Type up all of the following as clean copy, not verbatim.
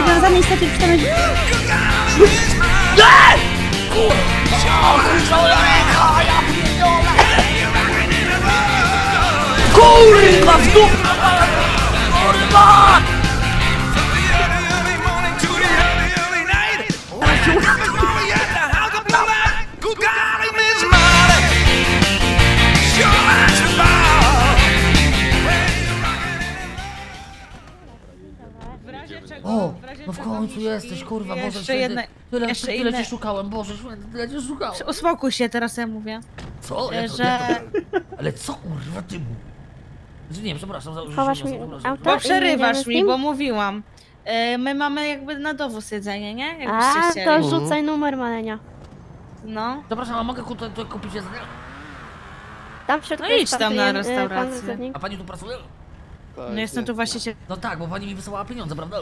rozwiązane istoty przytomność. Nie! Kurwa, w dupę! Kurwa! O, no w końcu jesteś, kurwa, Boże, tyle cię szukałem, Boże, tyle cię szukałem. Uspokój się, teraz ja mówię. Co? Ale co, kurwa, ty nie, przepraszam, chowasz mi auto. Bo przerywasz mi, bo mówiłam. My mamy jakby na dowóz jedzenie, nie? Jakbyście chcieli. To rzucaj numer, Malenia. No. Przepraszam, a mogę tutaj kupić jedzenie? Tam w środku no idź tam na restaurację. A pani tu pracuje? No jestem tu właściciel. No tak, bo pani mi wysyłała pieniądze, prawda?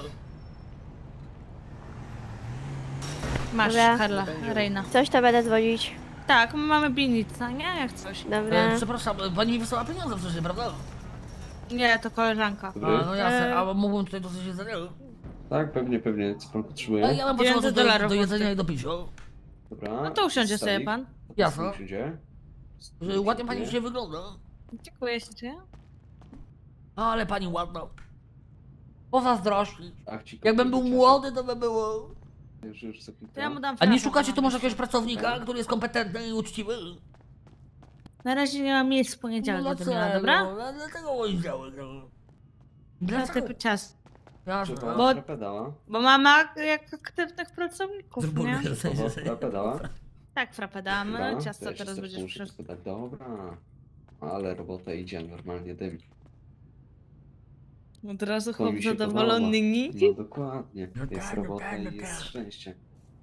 Masz, Karla, Reina. Coś to będę dzwonić. Tak, my mamy binica, nie? Jak coś. Dobra. Przepraszam, pani mi wysyłała pieniądze wcześniej, prawda? Nie, to koleżanka. A, no jasne, a mógłbym tutaj dostać jedzenie? Tak, pewnie, co pan potrzebuje? Ja mam potrzebę do jedzenia i do picia. Dobra. No to usiądzie sobie pan. Jasno. Ładnie pani dzisiaj wygląda. Dziękuję się. Ale pani ładna. Pozazdrościć. Jakbym był młody, to by było. To ja mu dam a nie szukacie tu może jakiegoś pracownika, który jest kompetentny i uczciwy? Na razie nie mam miejsc w poniedziałek do mnie, dobra? No, dlatego poniedziałek. Dlatego czas. Jasne. Bo mama jak aktywnych pracowników, nie? Frapedała? Tak, frapedamy. Ciasto teraz będziesz przez... Dobra. Ale robota idzie normalnie dym. Od razu chłop zadowolony, No dokładnie. Jest robota i jest szczęście.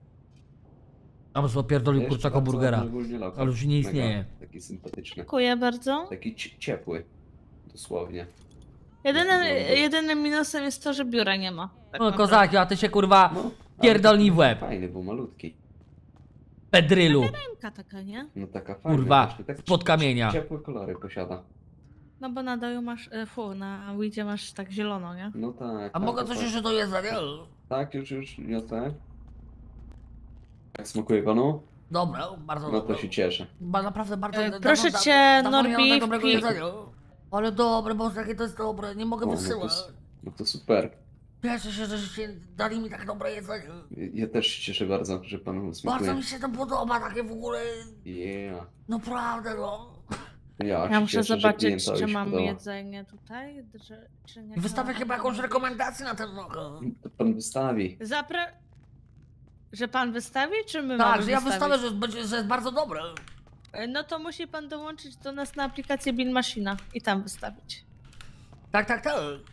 A może opierdolił kurczaka burgera. Ale już nie istnieje. Taki sympatyczny. Dziękuję bardzo. Taki ciepły. Dosłownie. Jedynym minusem jest to, że biura nie ma. Tak no kozaki, a ty się kurwa pierdolnij w łeb. Fajny, był malutki. Pedrylu. Taka, nie? No taka fajna. Kurwa, spod kamienia. Ciepłe kolory posiada. No bo na doju masz, na Widzie masz tak zielono, nie? No tak. A mogę coś jeszcze do jedzenia? Tak, już niosę. Jak smakuje panu? Dobra, bardzo dobrze. No to się cieszę. Naprawdę bardzo proszę cię, Norbi, ale dobre, Boże, jakie to jest dobre, nie mogę wysyłać. No to super. Cieszę się, że dali mi tak dobre jedzenie. Ja też się cieszę bardzo, że panu smakuje. Bardzo mi się to podoba, takie w ogóle... Yeah. Naprawdę, no. Ja muszę zobaczyć, czy mam jedzenie tutaj, czy nie. Wystawię chyba jakąś rekomendację na ten rok. To pan wystawi. Że pan wystawi, czy my tak, mamy że ja wystawić? wystawię, że jest bardzo dobre. No to musi pan dołączyć do nas na aplikację Bill Machina i tam wystawić. Tak.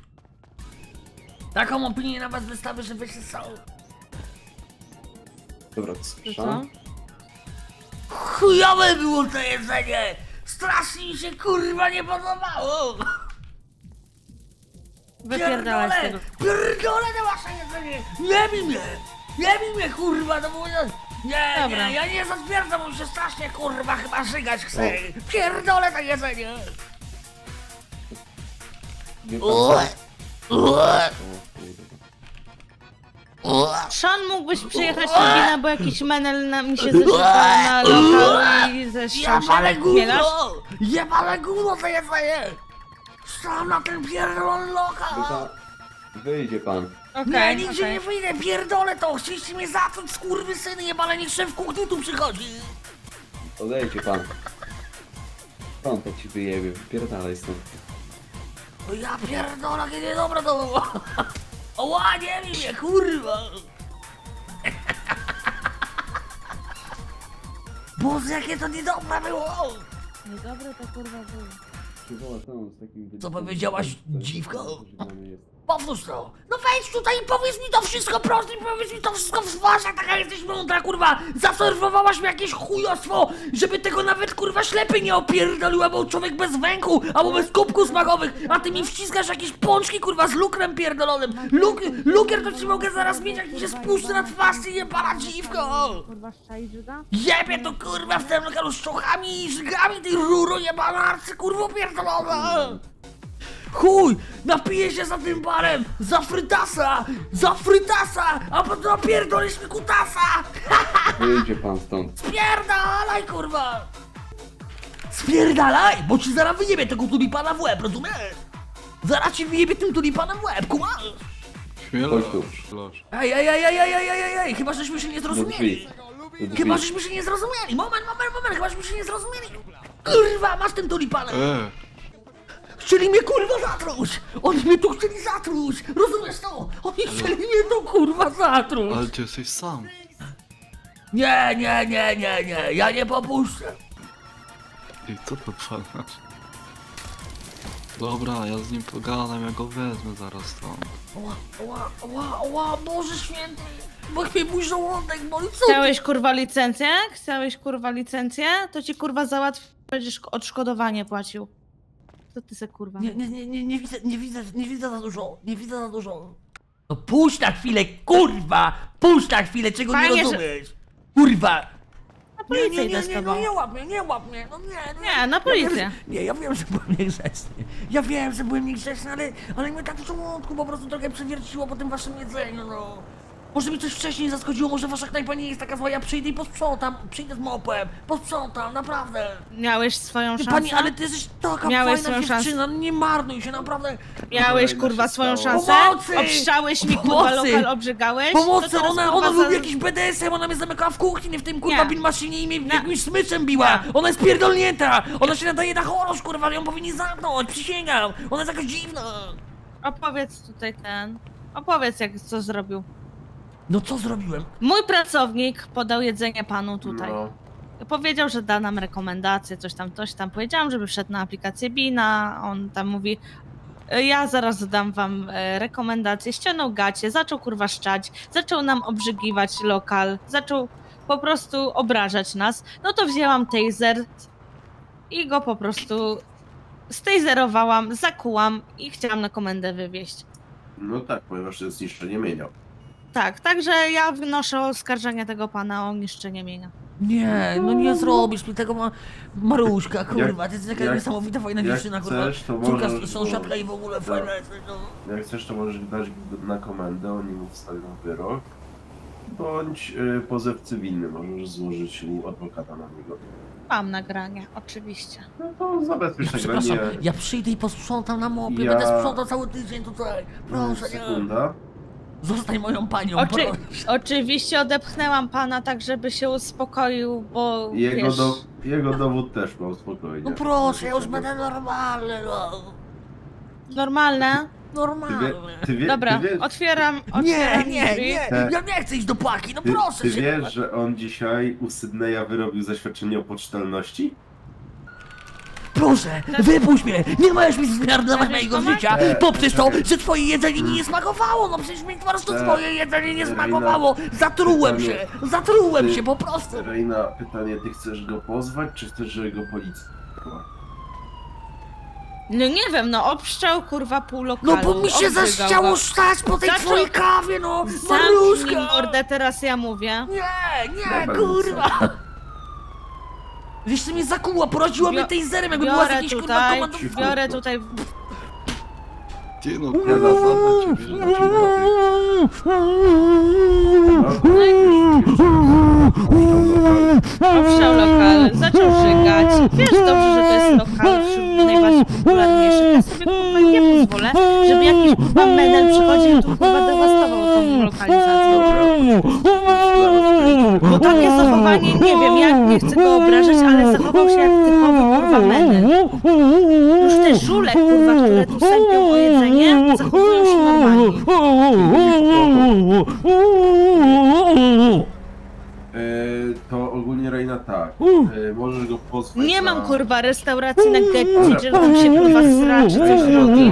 Taką opinię na was wystawię, że wiecie co? Dobra, to słyszę. Chujowe było to jedzenie! Strasznie mi się kurwa nie podobało! Wypierdalać tego. Pierdolę to wasze jedzenie! Nie bij mnie kurwa, to było... Nie, ja nie zatwierdzam, bo się strasznie kurwa chyba żygać chcę! Pierdolę to jedzenie! Sean, mógłbyś przyjechać do Bina, bo jakiś menel mi się zeszypał na lokalu i ze Sean gówno! Jebane gówno to jedzenie! Sam na ten pierdolony lokal! Wyjdzie pan. Nie, nigdzie nie wyjdę, pierdolę to! Chcieliście mnie zatruć, skurwysyny jebane, niech szef kuchni tu przychodzi! Odejdzie pan. Pan to ci wyjebie, wypierdalaj stąd. O ja pierdolę, jakie niedobre to było! Oła, nie wiem mnie, kurwa! Boże, jakie to niedobre było! Niedobre to kurwa było. Co powiedziałaś, dziwko? Powtórz to! No wejdź tutaj i powiedz mi to wszystko prosto i powiedz mi to wszystko w twarz, jak taka jesteś mądra, kurwa! Zaserwowałaś mi jakieś chujostwo, żeby tego nawet, kurwa, ślepy nie opierdolił, albo człowiek bez węchu, albo bez kubków smakowych, a ty mi wciskasz jakieś pączki, kurwa, z lukrem pierdolonym! Lukier to ci mogę zaraz mieć, jak mi się spuszczy na twarz, ty jebana dziwko! Kurwa, szczaj żyga? Jebie to, kurwa, w tym lokalu z czochami i żygami, ty ruro jebana arcy, kurwa, pierdolona! Chuj, napiję się za tym barem! Za frytasa! Za frytasa! A potem napierdolisz mi kutasa! Wyjdzie pan stąd. Spierdalaj, kurwa! Spierdalaj, bo ci zaraz wyjebie tego tulipana w łeb, rozumiesz? Zaraz ci wyjebie tym tulipanem w łeb, kumasz? Chodź tu. Ej, chyba żeśmy się nie Do zrozumieli. drzwi. Do drzwi. Chyba żeśmy się nie zrozumieli. Moment, chyba żeśmy się nie zrozumieli. Kurwa, masz tym tulipanem. Chcieli mnie kurwa zatruć! Oni mnie tu chcieli zatruć! Rozumiesz to? Oni chcieli mnie tu kurwa zatruć! Ale ty jesteś sam. Nie, ja nie popuszczę! I co to odpalasz? Dobra, ja z nim pogadam, ja go wezmę zaraz stąd. Ła, Boże święty! Bo mnie mój żołądek boli, co Chciałeś kurwa licencję? Chciałeś kurwa licencję? To ci kurwa załatwi, będziesz odszkodowanie płacił. Co ty se kurwa? Nie widzę za dużo, No puść na chwilę, kurwa! Puść na chwilę, czego Fajnie, nie że- rozumiesz! Kurwa! Na policję idę z tobą. nie łap mnie, no nie. Nie, na policję. Ja wiem, że byłem niegrzeczny. Ja wiem, że byłem niegrzeczny, ale mnie tak w żołądku po prostu trochę przewierciło po tym waszym jedzeniu, no. Może mi coś wcześniej zaskoczyło, może wasza knajpa nie jest taka zła, ja przyjdę i posprzątam, przyjdę z mopem, posprzątam, naprawdę. Miałeś swoją Ty, szansę? pani, ale ty jesteś taka Miałeś fajna swoją dziewczyna, nie marnuj się, naprawdę. Miałeś Co kurwa się swoją stało? szansę? Pomocy! Obszczałeś mi kurwa Pomocy! lokal, obrzygałeś? Pomocy, To teraz, ona kurwa, lubi jakiś BDSM, ona mnie zamykała w kuchni, w tym kurwa Nie. bilmaszynie i mnie Nie. jakimś smyczem biła. Ona jest pierdolnięta, ona się nadaje na chorosz, kurwa, ją powinni zamknąć, przysięgam. Ona jest jakaś dziwna. Opowiedz tutaj Opowiedz jak co zrobił. No co zrobiłem? Mój pracownik podał jedzenie panu tutaj. No. Powiedział, że da nam rekomendacje, coś tam. Powiedziałam, żeby wszedł na aplikację Bina. On tam mówi, ja zaraz dam wam rekomendacje. Ściągnął gacie, zaczął kurwa szczać, zaczął nam obrzygiwać lokal, zaczął po prostu obrażać nas. No to wzięłam taser i go po prostu stejzerowałam, zakułam i chciałam na komendę wywieźć. No tak, ponieważ to jest niszczenie mienia. Tak, także ja wnoszę oskarżenie tego pana o niszczenie mienia. Nie, no nie zrobisz mi tego, Maruśka, kurwa, ty jesteś taka jak- niesamowita, fajna jak dziewczyna, kurwa. chcesz, to Córka możesz, sąsiadka i w ogóle tak. fajna jesteś, no. Jak chcesz, to możesz dać na komendę, oni mu wstawią wyrok. Bądź pozew cywilny możesz złożyć u adwokata na niego. Mam nagranie, oczywiście. No to zabezpiecz Przepraszam, nagranie. ja przyjdę i posprzątam na mopie, Ja- będę sprzątał cały tydzień tutaj. Proszę, nie. Sekunda. Zostań moją panią, Oczy, proszę. oczywiście odepchnęłam pana tak, żeby się uspokoił, bo wiesz, Jego dowód też mam spokojnie. No proszę, ja już będę normalny, no. normalne. Normalny. Dobra, otwieram Nie, drzwi. ja nie chcę iść do płaki, no proszę Ty się. wiesz, że on dzisiaj u Sydneya wyrobił zaświadczenie o poczytalności? Proszę, wypuść mnie! Nie możesz mi zmarnować mojego pomóc? życia poprzez to, że twoje jedzenie mi nie smakowało! No przecież mi po prostu twoje jedzenie nie smakowało! Zatrułem się po prostu! Reina, pytanie, ty chcesz go pozwać, czy chcesz, żeby go policja była? No nie wiem, no obszczał kurwa pół lokalu. No bo mi się obrzygał zachciało go. stać po tej Zaczął- twojej kawie, no! Zamknij Maruszka! mordę, teraz ja mówię. Nie, Dobra, kurwa! Wiesz, co mnie zakuła, poraziła mnie tej zerem, jakby była z Biorę jakiejś kurwa tutaj, komandą. biorę tutaj. Ty no kurwa, zadam ciebie, że ci Obszczał lokal, zaczął żygać. Wiesz dobrze, że to jest lokal wśród najbardziej popularniejszych. Ja sobie kurwa nie pozwolę, żeby jakiś kurwa menel przychodził i tu kurwa dewastował tą lokalizację. Bo takie zachowanie, nie wiem, ja nie chcę go obrażać, ale zachował się jak typowy kurwa menel. Już te żule kurwa, które tu sępią o jedzenie, zachowują się normalnie. To ogólnie Reina tak, możesz go pozwać Nie na... mam kurwa restauracji na getcie, że tam się kurwa sra czy coś robi.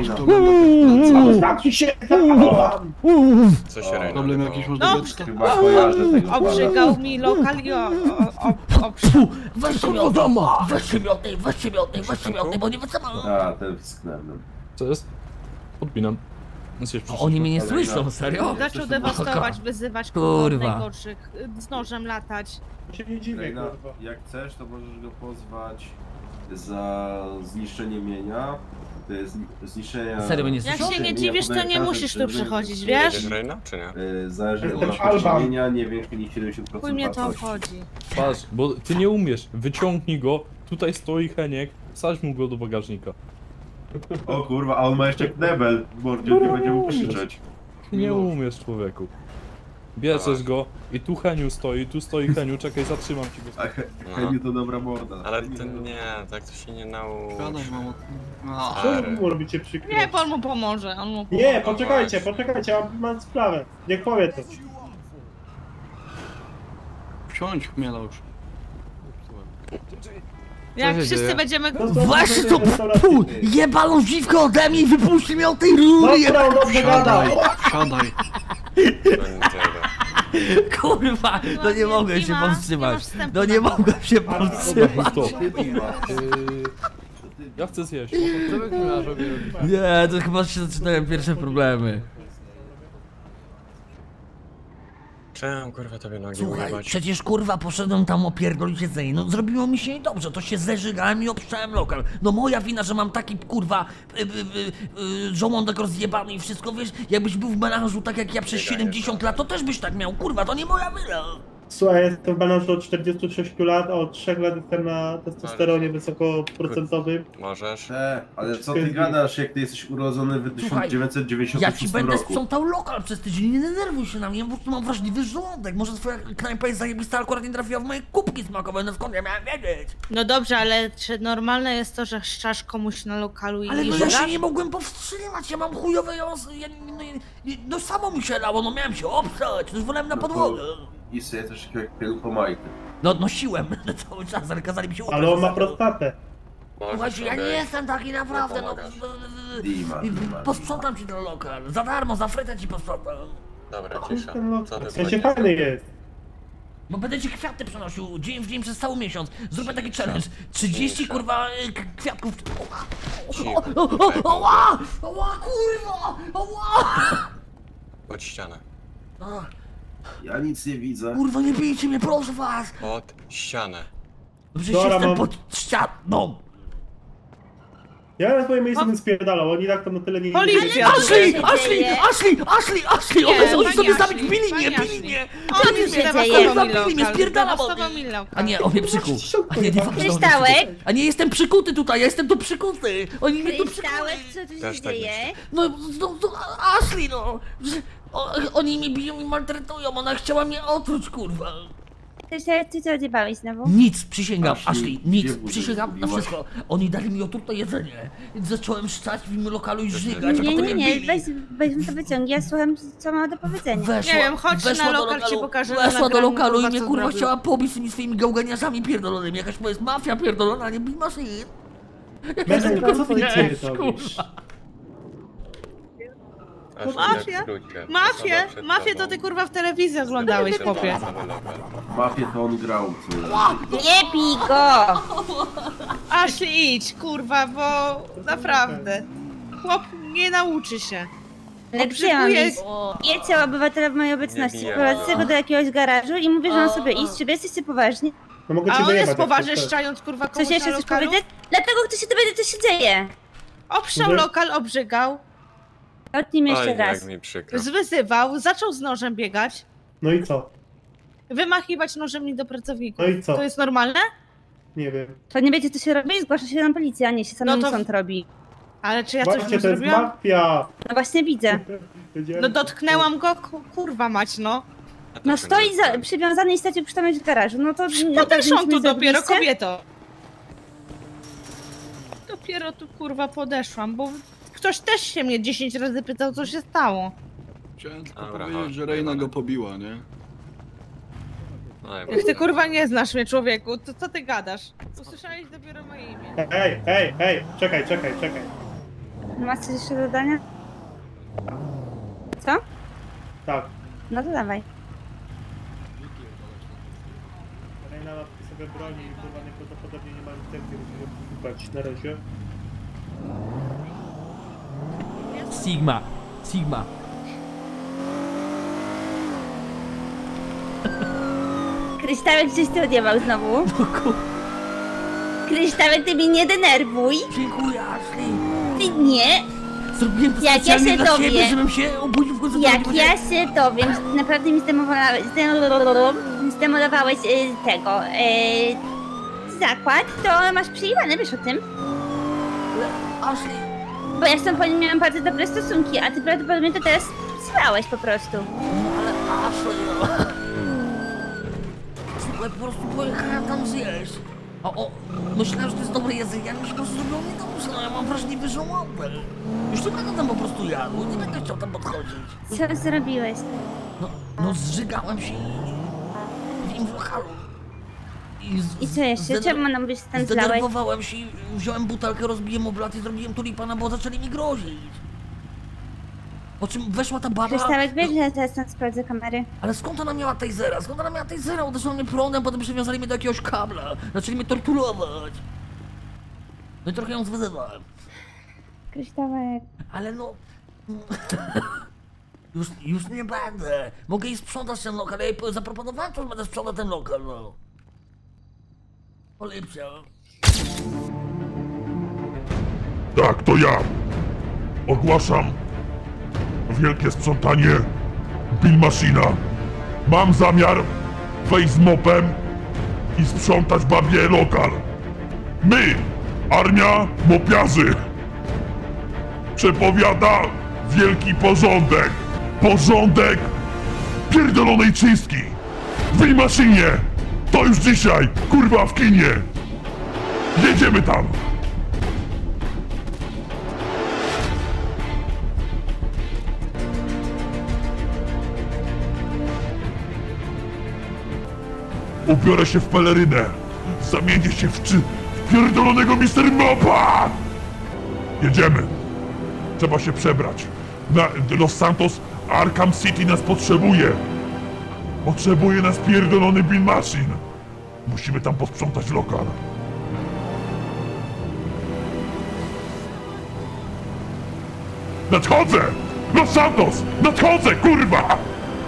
Co się robi? Problem jakiś może No, być? Chyba kojarzę tego pana. obrzygał mi lokal i obszczał. Weźcie mnie od tej, bo nie wytrzymam. A, ten wsknernym. Co jest? Odpinam. Oni mnie nie słyszą, serio? Zaczął dewastować, wyzywać Kurwa. kurwa najgorszych, z nożem latać. Reina, jak chcesz, to możesz go pozwać za zniszczenie mienia To jest zniszczenia... Serio, nie Jak słyszał? się nie dziwisz, to nie musisz tu przychodzić, wiesz? Reina, czy nie? Zależy od Jestem przeczynienia, nie więcej niż 70% Chuj mnie to wartości. obchodzi. Patrz, bo ty nie umiesz. Wyciągnij go. Tutaj stoi Heniek. Wsadź mu go do bagażnika. O kurwa, a on ma jeszcze knebel w mordzie, nie będzie mógł krzyczeć. Ty nie umiesz, człowieku. Bierzesz go i tu Heniu stoi, tu stoi Heniu, czekaj, zatrzymam ci go. A Heniu to dobra morda. Ale to nie, tak to się nie nauczy. Gadaj, mamo. Co wy robicie przykro? Nie, bo on mu pomoże, on mu pomoże. Nie, poczekajcie, mam sprawę. Niech powie to. Wsiądź, chmiela już. Jak się wszyscy dzieje? będziemy... Właśnie to pu, jebaną dziwkę ode mnie i wypuśćcie mnie od tej rury! Dobra, on dobrze gada. Wsiadaj. Kurwa, no nie mogę się nie ma powstrzymać. wstępu No na nie to. mogę się powstrzymać. To. Ja chcę zjeść. Nie, to chyba się zaczynają pierwsze problemy. Czemu kurwa tobie nogi Słuchaj, ujebać? przecież kurwa poszedłem tam opierdolić jedzenie, no zrobiło mi się niedobrze, to się zeżygałem i obszczałem lokal. No moja wina, że mam taki kurwa żołądek rozjebany i wszystko, wiesz, jakbyś był w melanżu tak jak ja przez 70 lat, to też byś tak miał, kurwa, to nie moja wina. Słuchaj, jestem w melanżu od 46 lat, a od 3 lat jestem na testosteronie wysokoprocentowym. Możesz? Ale co ty gadasz, jak ty jesteś urodzony w Słuchaj, 1996 ja ci będę roku? sprzątał lokal przez tydzień, nie denerwuj się na mnie, po prostu mam wrażliwy żołądek. Może twoja knajpa jest zajebista, akurat nie trafiła w moje kubki smakowe, no skąd ja miałem wiedzieć? No dobrze, ale czy normalne jest to, że chrzczasz komuś na lokalu i Ale no ja żygasz? się nie mogłem powstrzymać, ja mam chujowe no samo mi się lało, no miałem się obstać, już wolałem na podłogę. I sobie też takiego pomajkę. No nosiłem cały czas, ale kazali mi się Ale on ma prostatę. Słuchajcie, ja nie jestem taki naprawdę, no... Dima. Posprzątam ci ten lokal, za darmo, za frytę ci posprzątam. Dobra, cisza. Co ty W sensie powiedziałeś? fajny jest. Bo będę ci kwiaty przenosił dzień w dzień przez cały miesiąc. Zróbmy taki challenge. 30 Cisza. kurwa kwiatków. Cicho. Oła! Oła kurwa! Oła! Pod ścianę. Ja nic nie widzę. Kurwa nie bijcie mnie, proszę was! Pod ścianę. Przecież Dobra, jestem mam- pod ścianą. Ja na swoim miejscu bym spierdalał, oni tak to na tyle nie... Policja! Ashley! się Ashley! dzieje? Ashley! Nie, Oni pani sobie sami Ashley, bili mnie, pani bili mnie! On tu już się dzieje? zdewastował mi Zabili mnie, lokal, spierdalam od zdewastował niej. mi lokal. A nie, on mnie przykuł. A nie, nie Kryształek? A nie, jestem przykuty tutaj, ja jestem tu przykuty! Oni mnie tu Kryształek, przykuli! co tu Też się tak dzieje? No, Ashley no! Oni mnie biją i maltretują, ona chciała mnie otruć, kurwa! Ty co odjebałeś znowu? Nic, przysięgam, Ashley, Ashley, gdzie nic, wózek przysięgam na zrobiłaś? wszystko. Oni dali mi otrute jedzenie. Zacząłem szczać w im lokalu i żygać, a Nie, potem nie, mnie nie, bili. weźmy to wyciągi, ja słucham co ma do powiedzenia. Weszła, Nie wiem, chodź weszła na do lokal, ci pokażę na Weszła do nagraniu, lokalu i kurwa, mnie co kurwa zrobił. chciała pobić z tymi swoimi gałganiarzami pierdolonymi. Jakaś to jest mafia pierdolona, a nie bij maszyn. Menek, co ty Nie, dzisiaj robisz? Aż Mafię? jak w skrócie. Mafię? Osoba przed Mafię to tobą. ty kurwa w telewizji oglądałeś, chłopie. Mafię to on grał. Nie pij go! Ashley, idź, kurwa, bo naprawdę. Chłop nie nauczy się. Ale gdzie mam Obrzyduje- iść? Jedźcie obywatela w mojej obecności, bijemy prowadzę go. go do jakiegoś garażu i mówię, że on sobie iść. Czy wy jesteście poważni? No mogę A cię on wyjebać. jest jak poważny, chcesz. szczając kurwa komuś Coś jeszcze na chcesz lokalu? powiedzieć? Dlatego chcę się dowiedzieć, co się dzieje. Obszał Że- lokal, obrzygał, Odnij mnie jeszcze Oj, raz. jak mi przykro. zwyzywał, zaczął z nożem biegać, No i co? wymachiwać nożem do pracowników. No i co? To jest normalne? Nie wiem. To nie wiecie, co się robi? Zgłasza się na policję, a nie się samemu No to- sąd robi. Ale czy ja coś Właśnie, mu to jest zrobiłam? mafia! No właśnie widzę. No dotknęłam go, kurwa mać, no. No stoi przywiązany i stracił przytomność w garażu. No to Podeszłam tu nic nie dopiero, zrobiliście? kobieto. Dopiero tu kurwa podeszłam, bo ktoś też się mnie 10 razy pytał, co się stało. Chciałem tylko Dobra, powiedzieć, chodź, że Reina wyjebane. go pobiła, nie? Jak ty kurwa nie znasz mnie, człowieku, to co ty gadasz? Usłyszałeś dopiero moje imię. Hej, czekaj. No masz coś jeszcze do dodania? Co? Tak. No to dawaj. Reina ma przy sobie broni i kurwa najprawdopodobniej nie ma licencji, musimy kupać na razie. Sigma. Kryształek gdzieś ty odjebał znowu. Kryształek, ty mnie nie denerwuj. Dziękuję, Ashley. Ty Nie, Zrobiłem to Jak ja specjalnie się dla dowie- siebie, żebym się obudził w końcu. jak ja się dowiem, że ty naprawdę mi zdemolowałeś tego zakład, to masz przejebane, wiesz o tym? Ashley, Bo ja z tą panią miałam bardzo dobre stosunki, a ty prawdopodobnie to teraz srałeś po prostu. ale Ashley, no. Słuchaj, po prostu pojechałem tam zjeść. Myślałem, że to jest dobre jedzenie, ale mi się po prostu zrobiło niedobrze, no ja mam wrażliwy żołądek. Już nie będę tam po prostu jadł, nie będę chciał tam podchodzić. Co zrobiłeś? No zżygałem się w im w lokalu. I co jeszcze? Czemu nam byś stąd zlałeś? Zdenerwowałem się i wziąłem butelkę, rozbiłem oblat i zrobiłem tulipana, bo zaczęli mi grozić. Po czym weszła ta baba... Kryształek, wiesz, że ja teraz tam sprawdzę kamery. Ale skąd ona miała tasera? Skąd ona miała tasera? Uderzyła mnie prądem, potem przywiązali mnie do jakiegoś kabla. Zaczęli mnie torturować. No i trochę ją zwyzywałem. Kryształek. Ale no... już nie będę. Mogę jej sprzątać ten lokal. Ja jej zaproponowałem, że będę sprzątać ten lokal, no. Polipcia. Tak, to ja. Ogłaszam wielkie sprzątanie Bill Machina. Mam zamiar wejść z mopem i sprzątać babie lokal. My, armia mopiarzy, przepowiada wielki porządek. Porządek pierdolonej czystki. W Bill Machinie. To już dzisiaj, kurwa, w kinie. Jedziemy tam. Ubiorę się w pelerynę. Zamienię się w pierdolonego Mr. Mopa! Jedziemy. Trzeba się przebrać. Los Santos, Arkham City nas potrzebuje. Potrzebuje nas pierdolony Bill Machine. Musimy tam posprzątać lokal. Nadchodzę! Los Santos! Nadchodzę, kurwa!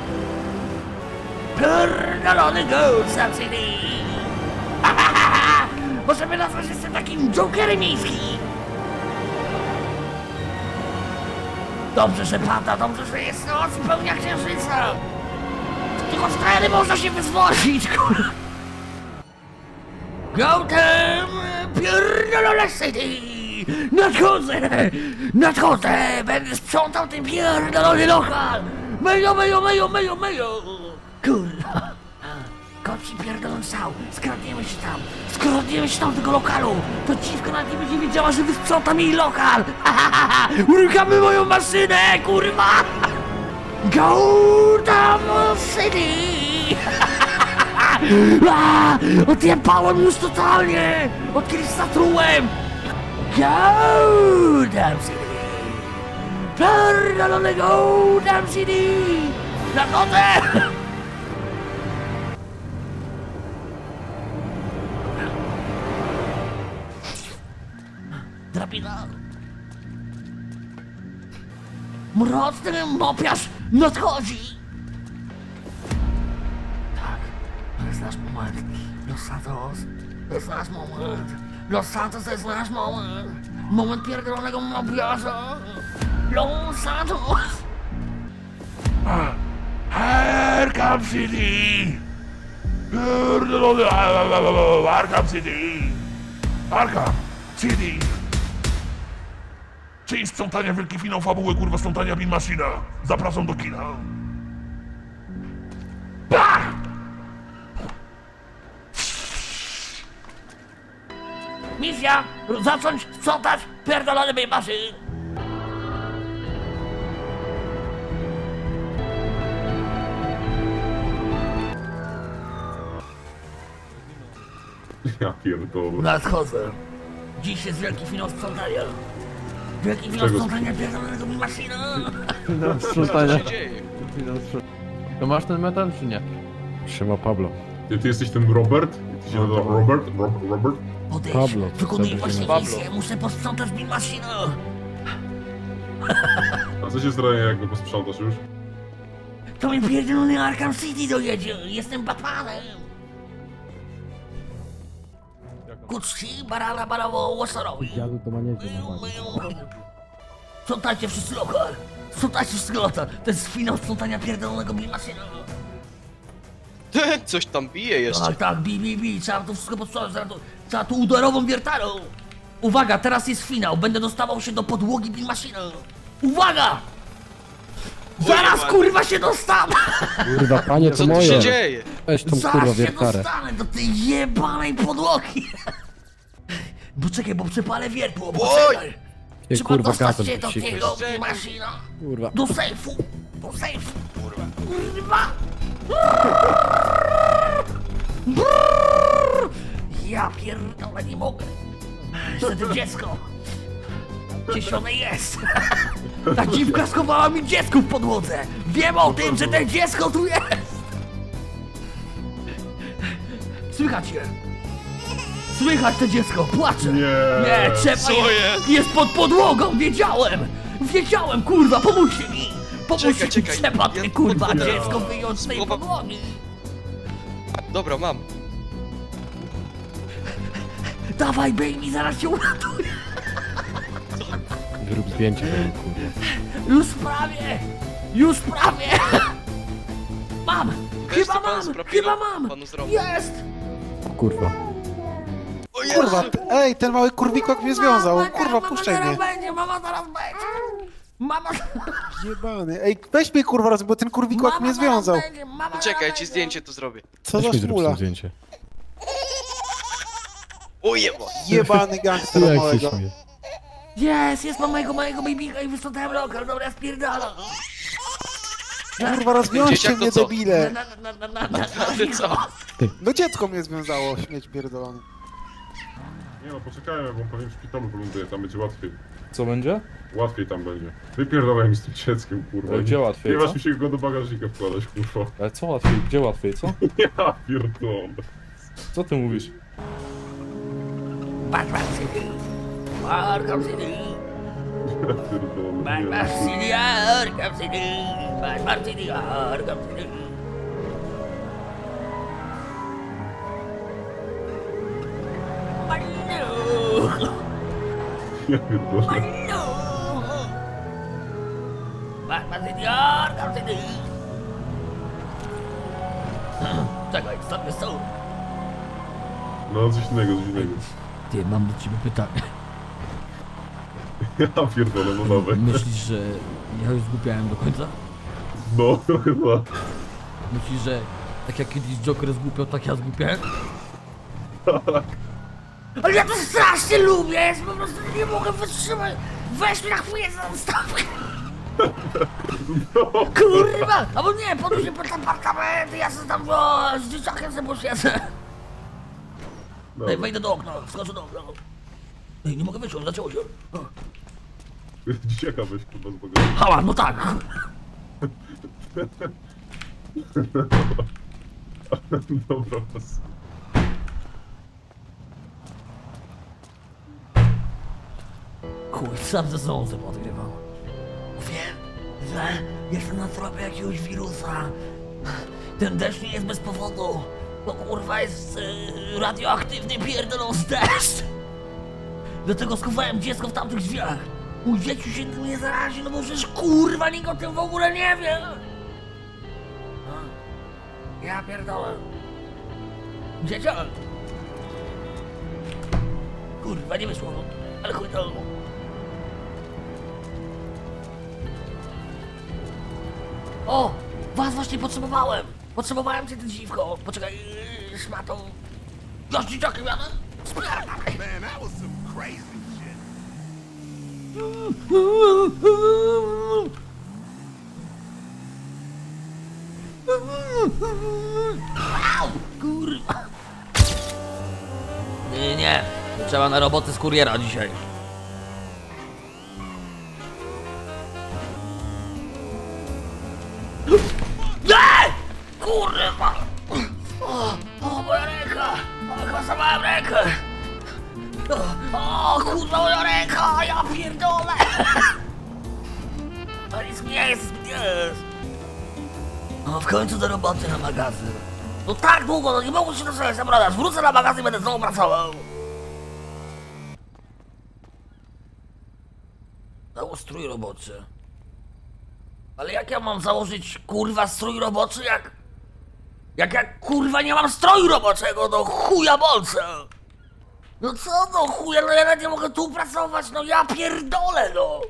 Pierdolony Gold Subsidy! Możemy nazwać, że jestem takim jokerem miejskim! Dobrze, że pada, dobrze, że jest noc i pełnia księżyca! Tylko wtedy można się wyzwolić, kurwa! Gotham! Pierdolone City! Nadchodzę! Nadchodzę! Będę sprzątał ten pierdolony lokal! Mejo! Kurwa! Kot ci pierdolony stał! Skradniemy się tam! Skradniemy się tam do tego lokalu! To dziwka nawet nie będzie wiedziała, że wysprzątam jej lokal! Uruchamy moją maszynę, kurwa! Gotham City! Odjebałem już totalnie! Od kiedyś zatrułem! Gotham City! Pierdolone Gotham City! Na nodze! Drabina! Mroczny mopiarz nadchodzi! Tak, to jest nasz moment. Los Santos, to jest nasz moment. Los Santos to jest nasz moment. Moment pierdolonego mopiarza. Los Santos! Arkham City! Pierdolony Arkham City! Arkham City! Dzień sprzątania, wielki finał fabuły, kurwa, sprzątania Bill Machina. Zapraszam do kina. Bah! Misja! Zacząć sprzątać pierdolony Bill Machine! Ja pierdolę. Nadchodzę. Dziś jest wielki finał sprzątania. Wielki finał sprzątania pierdolonego Bill Machina! No, sprzątania. To masz ten metal, czy nie? Siema Pablo. Ty jesteś ten Robert? Ty się nazywa Robert? Robert? Odejdź, Pablo, wykonuję dobrze, właśnie Pablo. misję, muszę posprzątać Bill Machina! A co się stanie, jak go posprzątasz już? To mnie pierdolony Arkham City dojedzie! Jestem Batmanem! Kuczki, barana, barawo, łosorowi! Dziadu to ma nieźle na Sprzątajcie wszyscy lokal! Sprzątajcie wszyscy lokal! To jest finał sprzątania pierdolonego Bimaszyna! Coś tam bije jeszcze. Tak, bi. Trzeba to wszystko posprzątać, trzeba tu udarową wiertarą! Uwaga, teraz jest finał, będę dostawał się do podłogi Bimaszyna! Uwaga! Zaraz kurwa się dostanę! Kurwa, panie, to Co tu moje. się dzieje? Weź tą kurwa Zaraz się wiertarę. dostanę do tej jebanej podłogi! Bo czekaj, bo przepalę wiertło, poczekaj! Ty Trzeba kurwa dostać gazem się do wysikłeś. tego Bimaszyna! Kurwa. Do sejfu! Do sejfu! Kurwa! Ja pierdolę, nie mogę! Niestety dziecko! Gdzieś ono jest! Ta dziwka schowała mi dziecko w podłodze! Wiem o tym, że to dziecko tu jest! Słychać je! Słychać to dziecko, płacze! Nie, trzeba Co jest pod podłogą, wiedziałem! Wiedziałem, kurwa, pomóżcie mi! Pomóżcie mi, Czekaj, trzeba ja ty, kurwa, podwójne- dziecko wyjąć z tej podłogi! Dobra, mam. Dawaj, baby, zaraz cię uratuję! Zrób zdjęcie, kurwa. Już prawie! Mam! Wiesz, co Chyba pan mam! sprawił? Chyba mam! Panu zrobił. Jest! Kurwa. O Jezu! Kurwa, ej, ten mały kurwikłak mnie związał. Mama, Kurwa, mama puszczaj zaraz mnie. będzie, mama zaraz będzie! Mama... Jebany. Ej, weź mnie kurwa raz, bo ten kurwikłak mnie związał. Czekaj, ci zdjęcie tu zrobię. Co Weź za mi zrób szmula. to zdjęcie. O jeba! Jebany gangster Jak się małego. śmieje. Jest mojego babika i wysprzątałem lokal, dobra, ja spierdalam! Kurwa, rozwiążcie Dzieciak to mnie, co? debile. A ty co? No dziecko mnie związało, śmieć pierdolony. Nie no, poczekajmy, bo pewnie w szpitalu wyląduje, tam będzie łatwiej. Co będzie? Łatwiej tam będzie. Wypierdolaj mi z tym dzieckiem, kurwa. Ale gdzie łatwiej, Nie co? masz mi się go do bagażnika wkładać, kurwa. Ale co łatwiej? Gdzie łatwiej, co? Ja pierdolę. Co ty mówisz? Batman City! Arkham City! Ja pierdolę. Batman City, Arkham City! Batman City, Arkham City! Ja pierdolę. Batman City, Arkham City! Czekaj, stop jest co? No, coś innego, coś innego. Ty, mam do ciebie pytanie. Ja pierdolę, no dawaj. Myślisz, że ja już zgłupiałem do końca? No, trochę tak. Myślisz, że tak jak kiedyś Joker zgłupiał, tak ja zgłupiałem? Ale ja to strasznie lubię, ja po prostu nie mogę wytrzymać. Weź mnie na chwilę za stawkę. Kurwa! Albo nie, podróż się pod apartament, ja sobie tam z dzieciakiem sobie posiedzę. Ej, wejdę do okna, wskoczę do okna. Ej, nie mogę wyciąć, zacięło się. Dzieciaka weź kurwa z bagażu. Hała, no tak. Dobra, was. Chuj, sam ze sobą sobie odgrywam. Wiem, że jestem na tropie jakiegoś wirusa. Ten deszcz nie jest bez powodu. To kurwa jest radioaktywny pierdolący deszcz. Dlatego schowałem dziecko w tamtych drzwiach. Mój dzieciu się tym nie zarazi, no bo przecież kurwa nikt o tym w ogóle nie wie. Ja pierdolę. Dzieciak. Kurwa, nie wyszło. Ale chuj to. O! Was właśnie potrzebowałem! Potrzebowałem cię, ty dziwko! Poczekaj, szmatą... Już dzieciakiem jadę? Spierdalaj! Man, that was some crazy shit! Au! Kurwa! Nie, trzeba na roboty z kuriera dzisiaj. Nie! Kurwa! O, moja ręka! Chyba złamałem rękę! O, kurwa, moja ręka! Ja pierdolę! To nic mi nie jest, No, w końcu do roboty na magazyn. No tak długo, no nie mogło się to sobie zabrać. Wrócę na magazyn i będę znowu pracował. załóż strój roboczy. Ale jak ja mam założyć, kurwa, strój roboczy, jak ja, kurwa, nie mam stroju roboczego, no chuja bolce! No co, no chuja, no ja nawet nie mogę tu pracować, no ja pierdolę, no!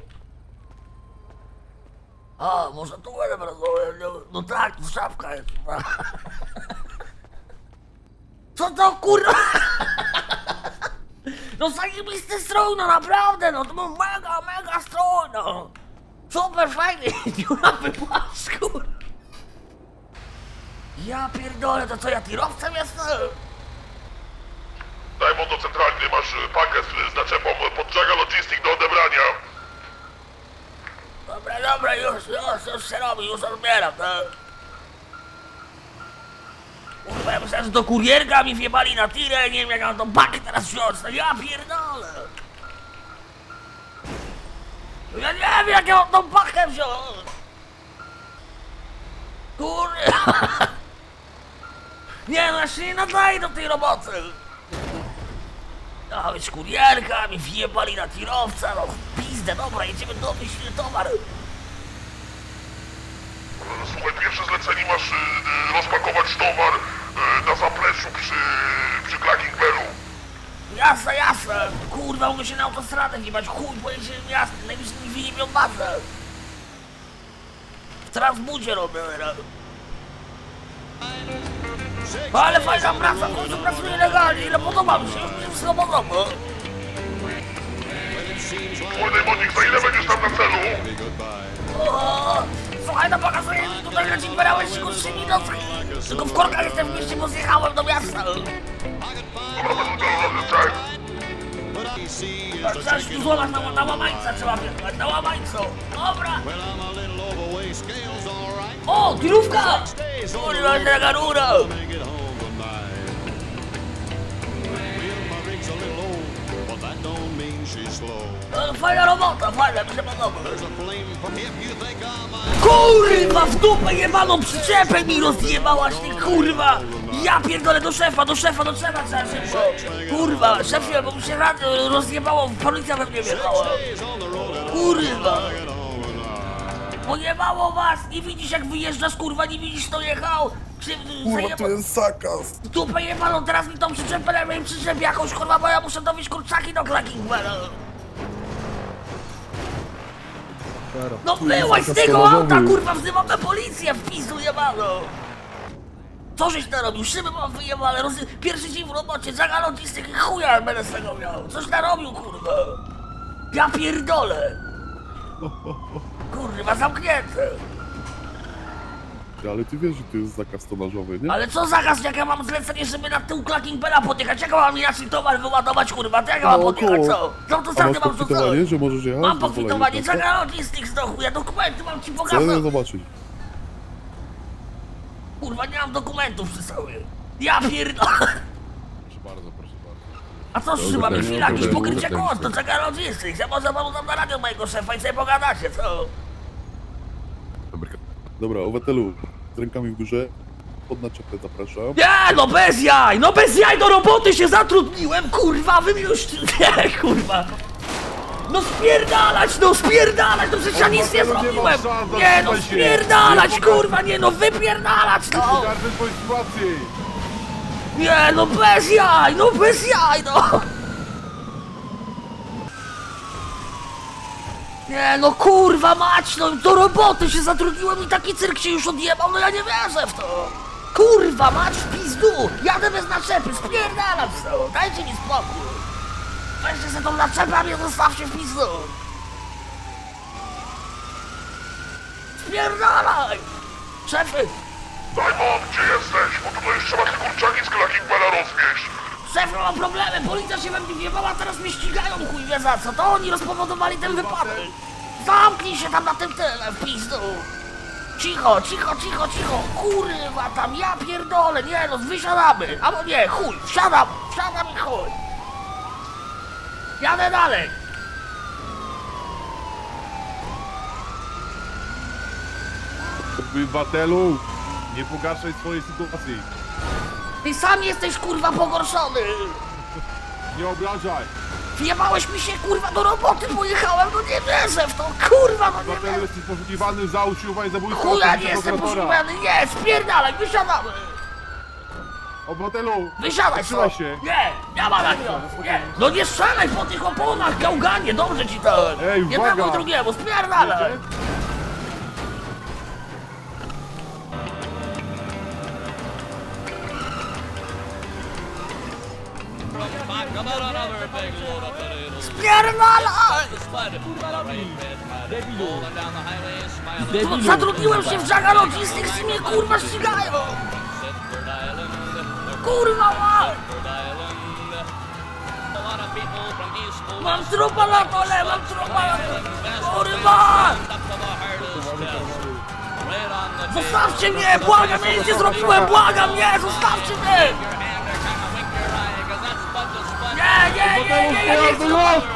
A, może tu będę pracował, no tak, to szafka jest, co to, kurwa? No zajebisty strój, no naprawdę, no to był mega strój, no! Super fajny, dziurawy płaszcz, kurwa! Ja pierdolę, to co, ja tirowcem jestem? Diamond do centralny, masz pakiet z naczepą pod Jaga Logistic do odebrania. Dobra, już się robi, już odbieram, tak? Kurwa, ja myślałem, że to kurierka mi wjebali na tirę, nie wiem jak mam tą pakę teraz wziąć, no ja pierdolę! Ja nie wiem jak ja mam tą pakę wziąć! Kurwa! Nie no, ja się nie nadaję do tej roboty! No być kurierka, mi wjebali na tirowca, no pizdę, dobra, jedziemy do wyślij towar! Słuchaj, pierwsze zlecenie masz rozpakować towar na zapleczu przy Clacking Bellu. Jasne, kurwa, mogę się na autostradę wjebać, chuj, pojedzie jasne, najwyżej mi wyjebią bazę! W Transbudzie robię, ale fajna praca, w końcu pracuję legalnie, no podoba mi się, wszystko podoba. Młody Monik, za ile będziesz tam na celu? O, słuchaj, no pokazuję mi tutaj leci Berałeś 3 minutki. Tylko w korkach jestem w mieście, bo zjechałem do miasta. Dobra, bez udziału rozliczaj. Trzeba się tu złamać na łamańca, trzeba wjechać, na łamańcu. Dobra. O, tirówka! Kurwa, taka rura! No, fajna robota, fajna, mi się podoba. Kurwa, w dupę jebaną przyczepę mi rozjebałaś, ty kurwa! Ja pierdolę do szefa, trzeba szybko! Kurwa, szefie, bo mi się rozjebało, policja we mnie wjechała! Kurwa! Pojebało was! Nie widzisz jak wyjeżdżasz, kurwa, nie widzisz kto jechał? Kurwa, to jest zakaz. W dupę jebaną, teraz mi tą przyczepę, ja miałem przyczep jakąś, kurwa, bo ja muszę dowieźć kurczaki do Clacking Bella. No byłeś z tego auta, kurwa, wzywamy policję, w pizdu jebano! Co żeś narobił? Szyby mam wyjebane, pierwszy dzień w robocie, Jaga Logistic i chuja będę z tego miał! Coś narobił, kurwa! Ja pierdolę! Kurwa, zamknięte! Ale ty wiesz, że to jest zakaz tonażowy, nie? Ale co zakaz, jak ja mam zlecenie, żeby na tył Clacking Bella podjechać? Jak ja mam inaczej towar wyładować, kurwa? To jak ja mam podjechać, co? No to starty mam pokwitowanie, że możesz jechać? Mam pokwitowanie, Jaga Logistics do chuja, dokumenty mam ci Chcę pokazać! zobaczyć. Kurwa, nie mam dokumentów przy sobie! Ja pierdolę! Proszę bardzo. A co trzymamy chwilę, jakieś pokrycie kont, to Jaga Logistics, ja może panu dam na radio mojego szefa i sobie pogadacie, co? Dobra, obywatelu, z rękami w górze, pod naczepę zapraszam. Nie, no bez jaj do roboty się zatrudniłem, kurwa, wy mi już... Nie, kurwa! No spierdalać, no przecież ja nic nie zrobiłem! Nie, no spierdalać, kurwa, nie, no wypierdalać, no! Nie, no bez jaj, no! Nie, no kurwa mać, no do roboty się zatrudniłem i taki cyrk się już odjebał, no ja nie wierzę w to! Kurwa mać w pizdu! Jadę bez naczepy, spierdalam to! Dajcie mi spokój! Weźcie se tą naczepę, a mnie zostawcie w pizdu! Spierdalaj! Szefy! Diamond, gdzie jesteś? Bo tutaj już trzeba te kurczaki z Clacking Bella rozwieźć. Szef, mam problemy, policja się we mnie wjebała, teraz mnie ścigają, chuj wie za co, to oni rozpowodowali ten wypadek. Zamknij się tam na tym tyle, w pizdu. Cicho, kurwa tam, ja pierdolę, nie no, wysiadamy, albo nie, chuj, wsiadam i chuj. Jadę dalej. Obywatelu, nie pogarszaj swojej sytuacji. Ty sam jesteś kurwa pogorszony. Nie obrażaj. Wjebałeś mi się kurwa do roboty, pojechałem, no nie wierzę w to, kurwa, no nie wierzę. Obywatelu, jesteś poszukiwany za usiłowanie zabójstwa. Chuja nie jestem poszukiwany, nie, spierdalaj, wysiadamy. Obywatelu, wysiadaj zatrzymaj stąd. się. Nie ma na nie. No nie strzelaj po tych oponach, gałganie, dobrze ci dałem. Ej, jednemu i uwaga. drugiemu, spierdalaj. Spierdalaj! Zatrudniłem się w Jaga Logistics i mnie kurwa ścigają! Kurwa mać! Mam trupa na dole, mam trupa na dole! Kurwa! Zostawcie mnie, błagam, ja nic nie zrobiłem, błagam, nie, zostawcie mnie! Nie chcę!